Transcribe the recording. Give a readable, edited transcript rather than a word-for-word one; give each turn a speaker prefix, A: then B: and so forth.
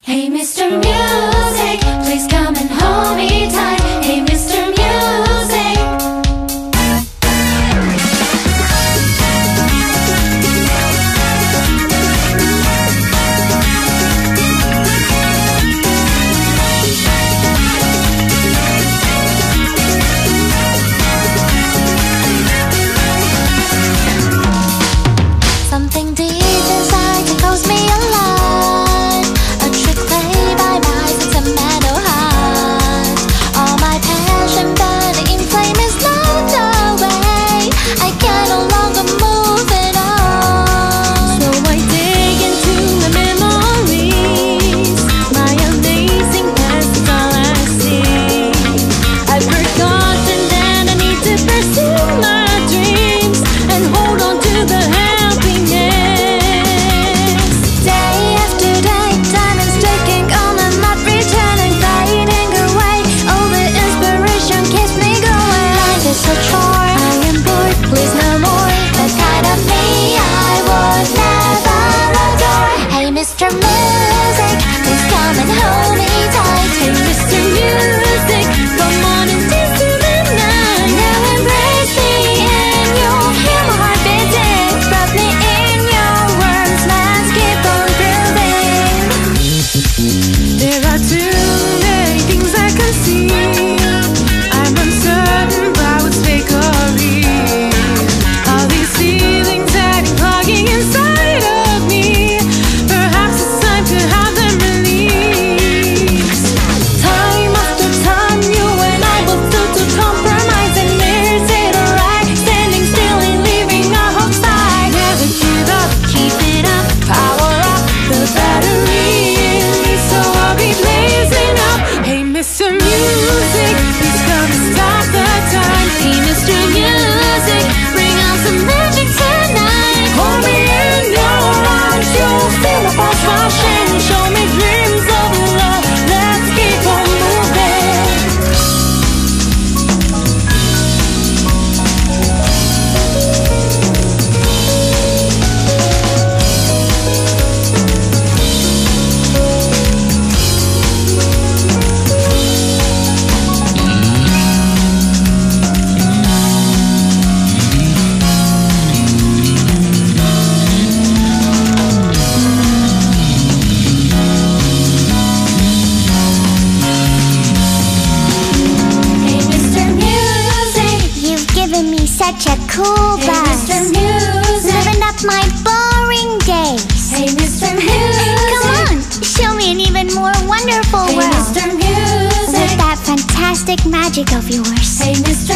A: Hey Mr. Music, please come and hold me tight. Hey Mr. Music.
B: Something deep inside that calls me alive. A trick played by my sentimental heart. All my passion burning flame is locked away. I can no longer move it on. So I dig into my memories. My amazing past is all I see. I've forgotten that I need to pursue my dreams and hold on to the Mr. Music, please come and hold me tight. Hey Mr. Music, come on and dance to the night. Now embrace me and you'll hear my heart beating. Wrap me in your words, let's keep on grooving.
C: There are too many things I can see. I'm uncertain about what's fake or real. All these feelings that are clogging inside of me. To have them release. Time after time, you and I both took to compromise. And is it alright? Standing still and leaving our hopes die. Never give up, keep it up, power up the battery in me, so I'll be blazing up. Hey Mr. Music, please come and stop the time. Hey Mr. Music, bring out some magic tonight. Hold me in your arms, you'll feel the pulse rushing. Show me dreams of love, let's keep on moving.
B: Such a cool buzz.
A: Hey Mr. Music,
B: living up my boring days.
A: Hey Mr. Music,
B: come on, show me an even more wonderful
A: hey
B: world.
A: Mr. Music,
B: with that fantastic magic of yours.
A: Hey Mr.